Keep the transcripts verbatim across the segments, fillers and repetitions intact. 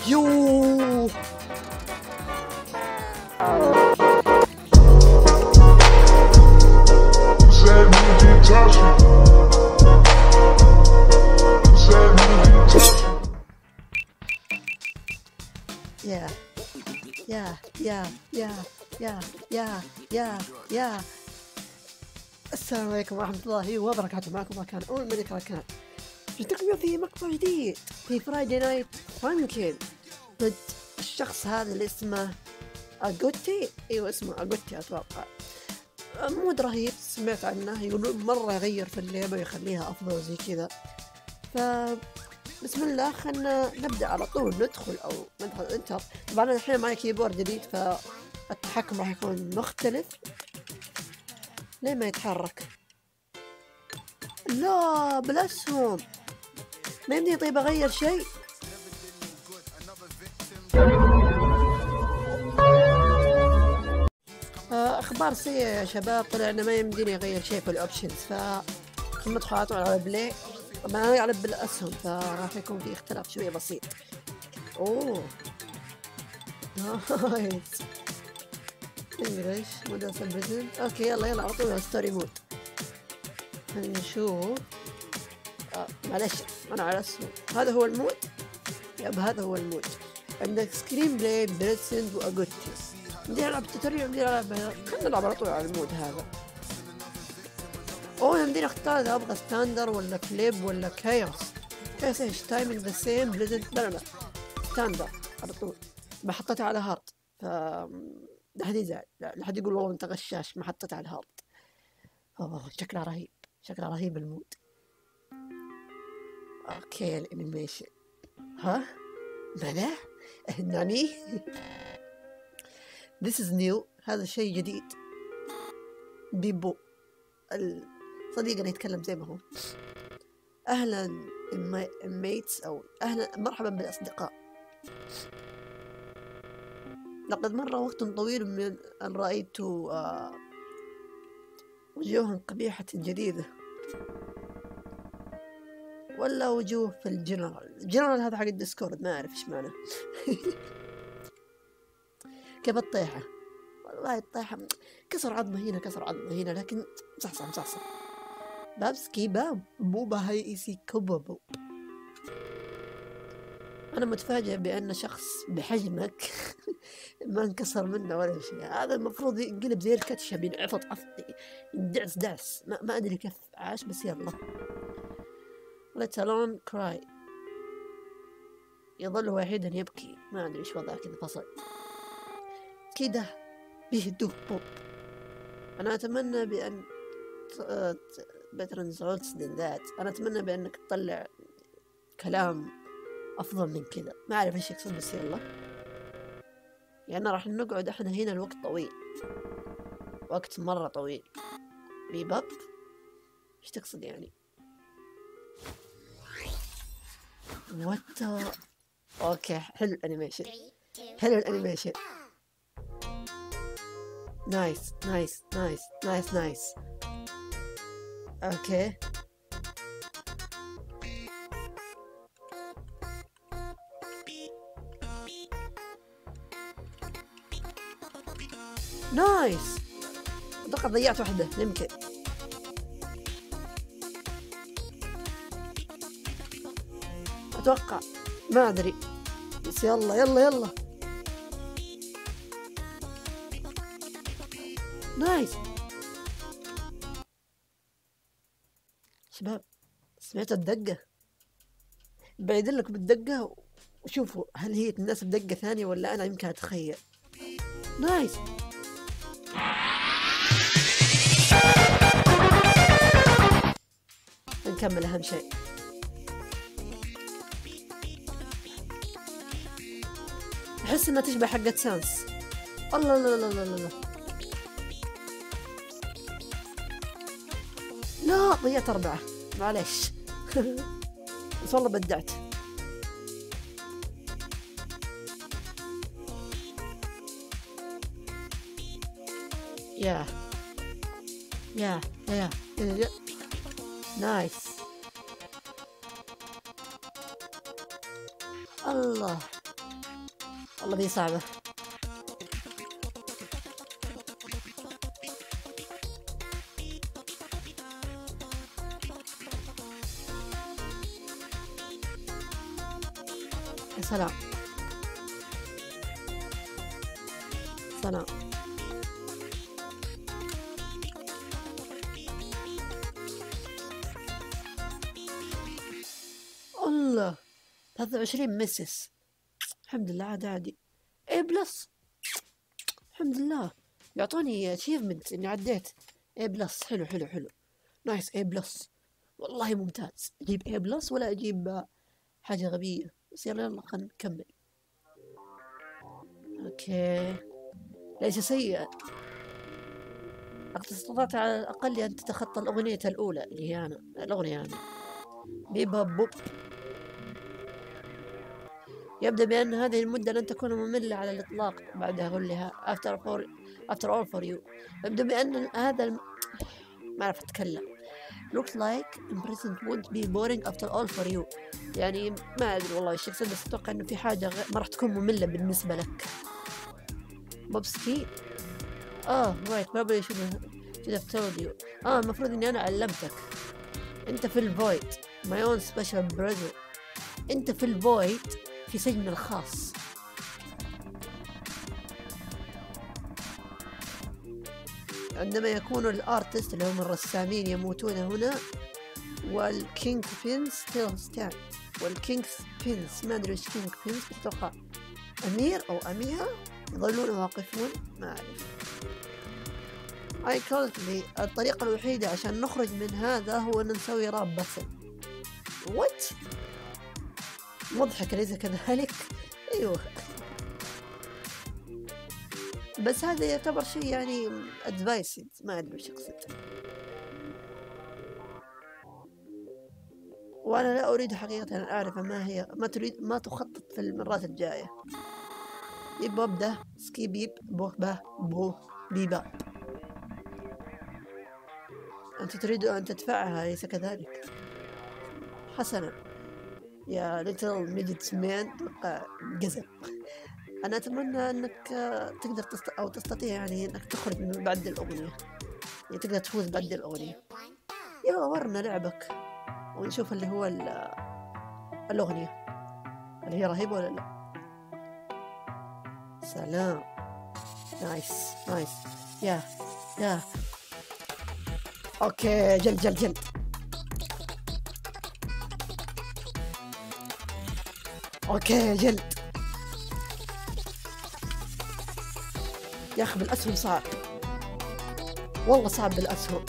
يوه يا يا يا يا يا يا يا يا السلام عليكم ورحمة الله وبركاته. معكم راكان أو الملك راكان. جيتكم اليوم في مقطع جديد في فرايدي نايت فانكن ضد الشخص هذا اللي اسمه أغوتي. ايوه اسمه أغوتي اتوقع. مود رهيب سمعت عنه، يقولون مرة يغير في اللعبة ويخليها افضل زي كذا. ف بسم الله خلنا نبدأ على طول ندخل او ندخل انتر. طبعا انا الحين معي كيبورد جديد فالتحكم راح يكون مختلف. ليه ما يتحرك؟ لا بالاسهم ما يمديني. طيب اغير شيء؟ اخبار سيئة يا شباب، طلع انه ما يمديني اغير شيء في الاوبشنز. ف ثم ادخل على طول على بلاي. طبعا انا العب بالاسهم فراح يكون في اختلاف شوية بسيط. اوه نايس. انجلش مود سبريزن. اوكي يلا يلا على طول على ستوري مود. خلينا نشوف. آه معلش انا على الاسهم. هذا هو المود. يب هذا هو المود. عندك سكرين بلاي بريتسند واغوتي. بدي العب توتوريال بدي العب. خلينا نلعب على طول على المود هذا. اوه يمديني اختار اذا ابغى ستاندر ولا فليب ولا كايوس. كايوس ايش؟ تايمينج ذا سيم بليزنت. لا لا لا ستاندر على طول. ما حطيتها على هارد ف لا حد يزعل، لا حد يقول والله انت غشاش ما حطيتها على الهارد. اوه شكلها رهيب، شكلها رهيب المود. اوكي الانيميشن. ها ماذا؟ ناني؟ This is new. هذا شيء جديد. بيبو الصديق يتكلم زي ما هو. اهلا الميتس او اهلا مرحبا بالاصدقاء. لقد مر وقت طويل من ان رايت آه وجوها قبيحة جديدة ولا وجوه في الجنرال. الجنرال هذا حق الديسكورد ما اعرف ايش معناه. كيف الطيحة؟ والله الطيحة كسر عظمة هنا كسر عظمة هنا لكن مصحصح مصحصح. بابسكي باب بوبا هاي ايسي كوبابو. انا متفاجئ بان شخص بحجمك ما انكسر منه ولا شيء. هذا المفروض ينقلب زي الكتشة بينعفط عفط يندعس دعس. ما, ما ادري كيف عاش بس يلا. let alone cry. يظل وحيدا يبكي. ما ادري ايش وضعه كذا فصل كده بهدوء بوب. انا اتمنى بان better results than that. انا اتمنى بانك تطلع كلام افضل من كذا. ما اعرف ايش يقصد بس يلا. يعني راح نقعد احنا هنا الوقت طويل، وقت مرة طويل. بيباب ايش تقصد يعني؟ وات اوكي حلو الانيميشن، حلو الانيميشن. نايس نايس نايس نايس نايس. اوكي نايس. اتوقع ضيعت واحدة يمكن. اتوقع ما ادري بس يلا يلا يلا. نايس شباب. سمعت الدقة؟ بعيدين لكم بالدقة وشوفوا هل هي تناسب دقة ثانية ولا انا يمكن اتخيل. نايس. نكمل اهم شيء. احس انها تشبه حقت سانس. الله لا لا لا لا لا لا ضيعت أربعة معليش. بس والله بدعت. يا يا يا يا نايس. الله والله دي صعبة. يا سلام سلام. الله ثلاثة وعشرين مسس، الحمد لله. عادي عادي. اي بلس، الحمد لله. يعطوني اتشيفمنت اني عديت. اي بلس، حلو حلو حلو، نايس. اي بلس والله ممتاز. اجيب اي بلس ولا اجيب حاجة غبية؟ بس يلا يلا خلينا نكمل. اوكي ليس سيئا. لقد استطعت على الأقل أن تتخطى الأغنية الأولى اللي هي أنا، الأغنية أنا بيبا بوب. يبدأ بأن هذه المدة لن تكون مملة على الإطلاق. بعدها أقول لها after for after all for you. يبدأ بأن هذا الم... ما أعرف أتكلم. looks like present won't be boring after all for you. يعني ما أدري والله إيش يقصد، بس أتوقع إنه في حاجة غ... ما راح تكون مملة بالنسبة لك. بوبسكي. آه right probably should should have told you. آه المفروض إني أنا علمتك. أنت في الفويد my own special brother. أنت في الفويد في سجن الخاص. عندما يكون الارتست اللي هم الرسامين يموتون هنا، والكينج بينز ستيل ستاند. والكينج بينز ما ادري ايش كينج بينز، اتوقع امير او اميره، يظلون واقفون. ما اعرف. اي كولت لي الطريقه الوحيده عشان نخرج من هذا هو ان نسوي راب باتل. وات؟ مضحك أليس كذلك؟ ايوه بس هذا يعتبر شيء يعني ادفايسد، ما ادري وش يقصد. وانا لا اريد حقيقة ان اعرف ما هي ما تريد ما تخطط في المرات الجاية. بيب بوب ده سكي بيب بو با بو بيبا. انت تريد ان تدفعها أليس كذلك؟ حسنا يا ليتل ميديت مان. توقع قزم. أنا أتمنى أنك تقدر تست... أو تستطيع يعني أنك تخرج من بعد الأغنية، يعني تقدر تفوز بعد الأغنية. يلا ورنا لعبك ونشوف اللي هو ال... الأغنية اللي هي رهيبة ولا لا. سلام. نايس نايس. يا يا أوكي جل جل جل. أوكي جل. يا أخي بالأسهم صعب والله، صعب بالأسهم.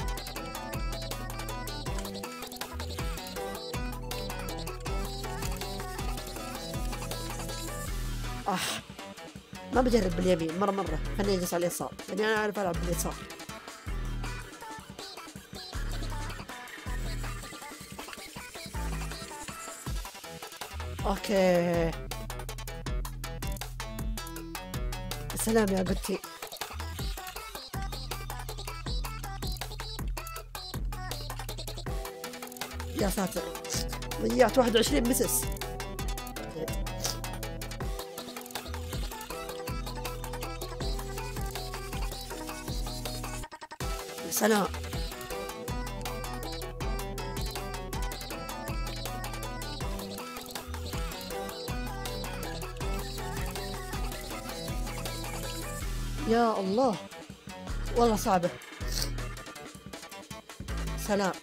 أح ما بجرب باليمين مرة مرة، خليني أجلس على اليسار لأني أنا أعرف ألعب باليسار. أوكي سلام يا قدتي. يا ساتر ضيعت واحد وعشرين مسس. سلام. يا الله والله صعبة. سلام.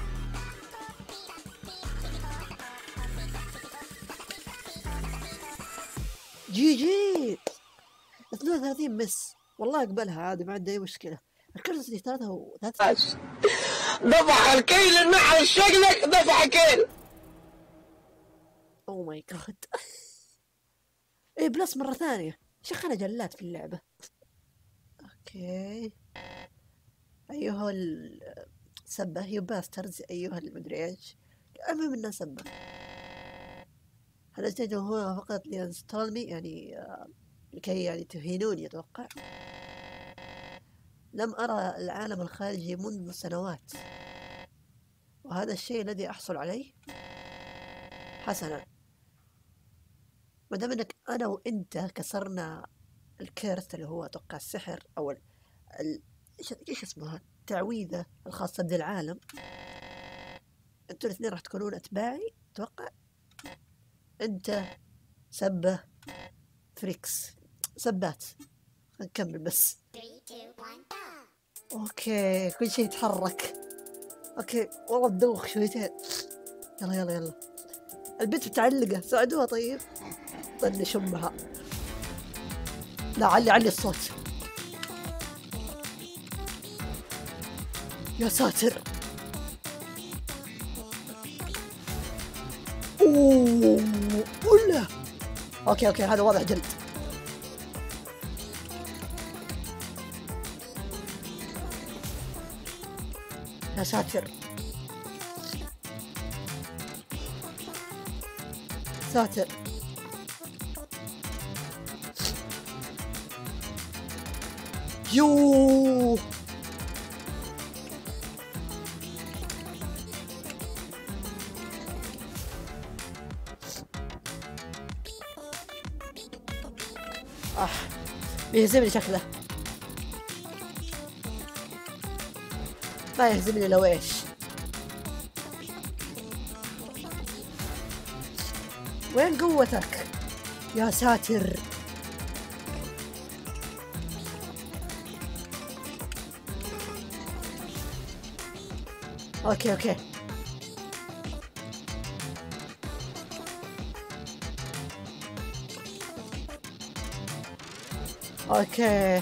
جي جي اثنين وثلاثين مس، والله اقبلها عادي ما عندي اي مشكلة. الكرسي ثلاثة وثلاثة. دفع الكيل النحل شكلك دفع كيل. اوه ماي جاد. ايه بلس مرة ثانية. شيخ انا جلات في اللعبة. اوكي ايها السبة يو باسترز، ايها المدري ايش، المهم انها سبة. هل اجتهدوا هنا فقط لينستال مي، يعني لكي يعني تهينوني اتوقع. لم ارى العالم الخارجي منذ سنوات، وهذا الشيء الذي احصل عليه. حسنا ما دام انك انا وانت كسرنا الكيرث اللي هو اتوقع السحر او ال... ال... ايش ايش اسمها التعويذة الخاصة بالعالم، انتوا الاثنين راح تكونون اتباعي اتوقع. انت سبة فريكس سبات. نكمل بس. اوكي كل شيء يتحرك. اوكي والله تدوخ شويتين. يلا يلا يلا البنت متعلقة ساعدوها طيب. ضلني شمها. لا علي علي الصوت. يا ساتر. اوه ولا اوكي اوكي هذا واضح جلد. يا ساتر ساتر. يو آه بيهزمني شكله. ما يهزمني لو ايش. وين قوتك يا ساتر. اوكي اوكي اوكي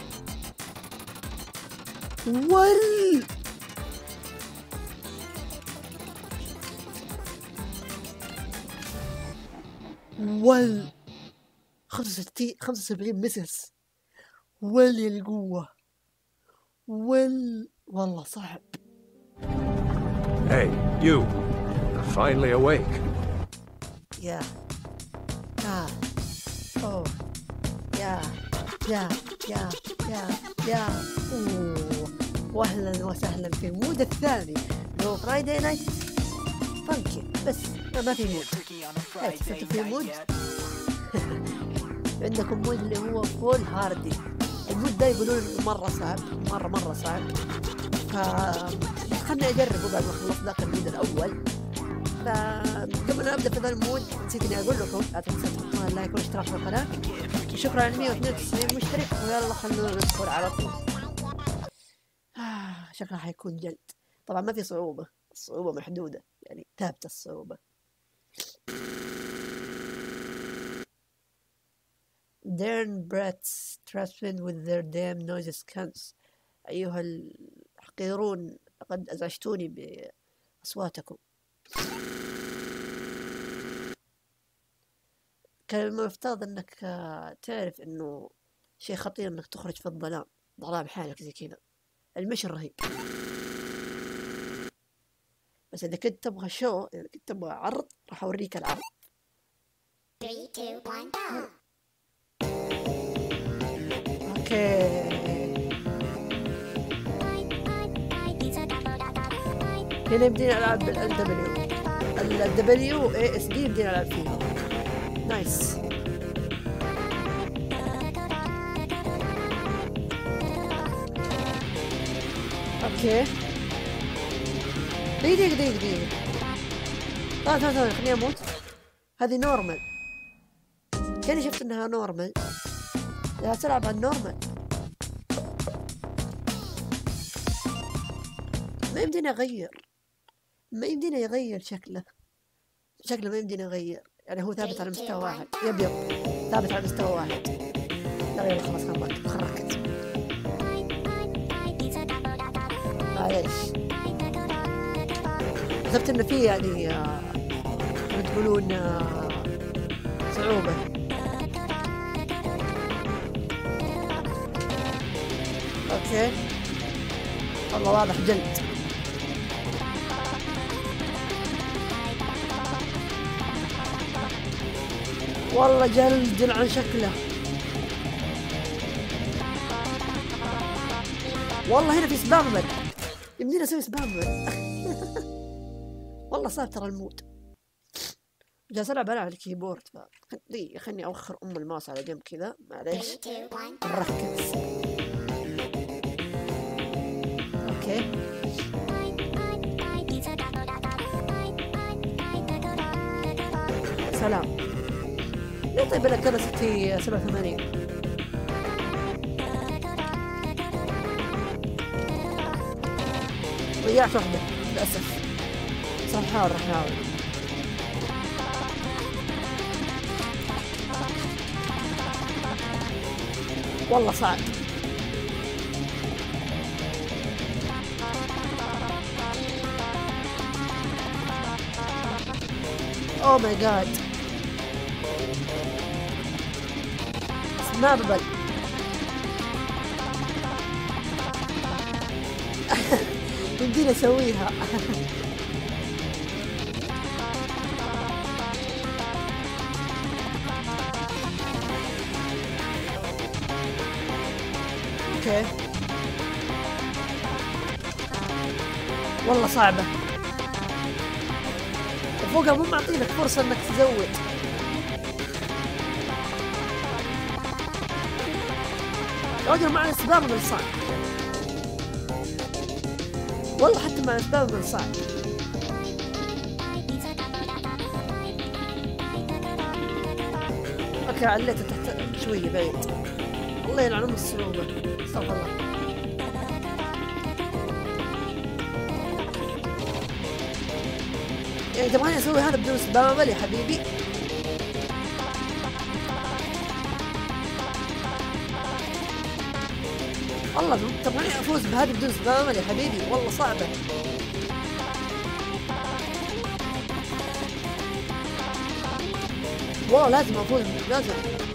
ول ول خمسة وستين خمسة وسبعين مسس. ول القوة ول والله صعب. Hey, you. You're finally awake. يا آه أوه يا يا يا يا يا أوه وأهلا وسهلا في المود الثاني لو فرايداي نايت فانكي. بس ما في مود. بس انتوا في مود. عندكم مود اللي هو فول هاردي. المود ده يقولون مرة صعب مرة مرة صعب. فخلنا أجربه بعد ما خلص ذاك المود الأول. فقبل ما أبدأ في ذا المود نسيت إني أقول لكم لا تنسوا تحطون اللايك والاشتراك في القناة. شكرا على مية واثنين وتسعين مشترك ويلا خلونا ندخل على طول. آه شكلها حيكون جلد. طبعا ما في صعوبة. الصعوبة محدودة يعني ثابتة الصعوبة. Darn brats trapped with their damn noise scans. أيها الحقيرون لقد أزعجتوني بأصواتكم. كان المفترض أنك تعرف أنه شيء خطير أنك تخرج في الظلام ظلام حالك زي كذا. المشي رهيب. بس إذا كنت تبغى شو إذا كنت تبغى عرض راح أوريك العرض. three two one go. اوكي هنا يمدينا العب بال دبليو ال دبليو اي اس دي يمدينا العب فيها. نايس. اوكي دقيقة دقيقة دقيقة. ثواني ثواني ثواني خليني اموت. هذه نورمال. كاني شفت انها نورمال. لا تلعب على النورمال. ما يمدينا اغير. ما يمدينا يغير شكله. شكله ما يمدينا يغير. يعني هو ثابت على مستوى واحد. يب يب ثابت على مستوى واحد. يلا يلا خلاص خرجت خرجت. معليش. حسبت انه في يعني كما تقولون صعوبة. اوكي والله واضح جلد. والله جلد عن شكله. والله هنا في سبامبل. يمدينا نسوي سبامبل. والله صعب ترى المود. جالس العب انا على الكيبورد، فخلي خلني اوخر ام الماوس على جنب كذا، معليش نركز. اوكي سلام. ليه طيب انا كرستي سبعة وثمانين؟ ضيعت واحدة للأسف. صح نحاول راح نحاول. والله صعب. اوه ماي جاد. ما ببل. يمديني اسويها. اوكي والله صعبة، وفوقها مو معطينك فرصة انك تزود. رجل مع الاسباب من صعب، والله حتى مع الاسباب من صعب. اوكي عليته تحت شوية بعيد. الله يلعن ام الصعوبة، استغفر الله. يعني تبغاني اسوي هذا بدون سبامل يا حبيبي؟ والله تبغاني افوز بهذا بدون سبامل يا حبيبي؟ والله صعبة. والله لازم افوز، لازم.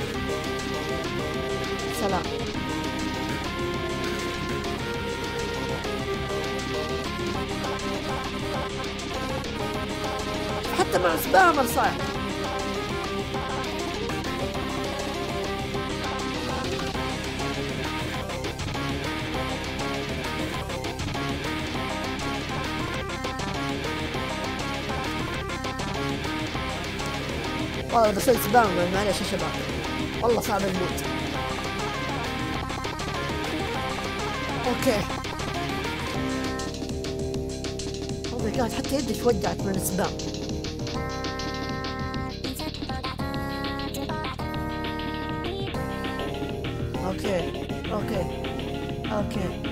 سلام. حتى مع سبامر صعب. والله بسوي سبامر معلش يا شباب، والله صعب الموت. اوكي اوه ماي جاد، حتى يدي ودعت من السبام. اوكي اوكي اوكي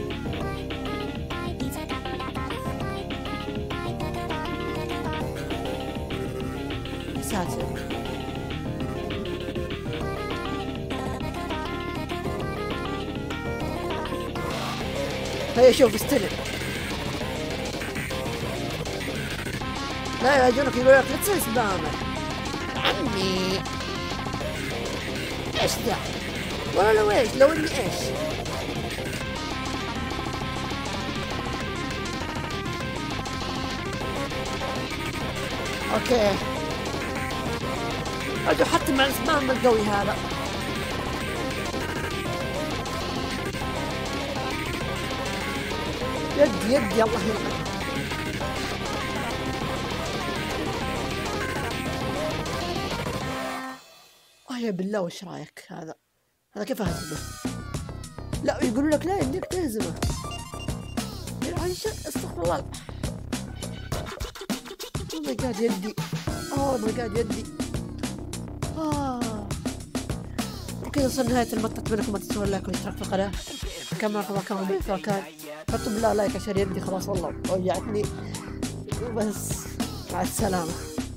ساتر. هيا شوف استلم. لا يجونك يقول لك لا تسوي سبامة عمي. ايش ذا؟ والله لو ايش، لو اني ايش. اوكي اجو حتى مع السبام القوي هذا. يدي يدي الله يلعن. اه يا بالله وش رايك هذا؟ هذا كيف اهزمه؟ لا يقولوا لك لا يمديك تهزمه. يلعن شك، استغفر الله. اوه ماي جاد يدي، اوه ماي جاد يدي. آه. وكذا وصلنا نهاية المقطع. أتمنى لكم تنسوا اللايك والاشتراك في القناة. كان معكم مكان بيت وكان حطوا بالله لايك عشان يدي خلاص والله وجعتني. وبس مع السلامة.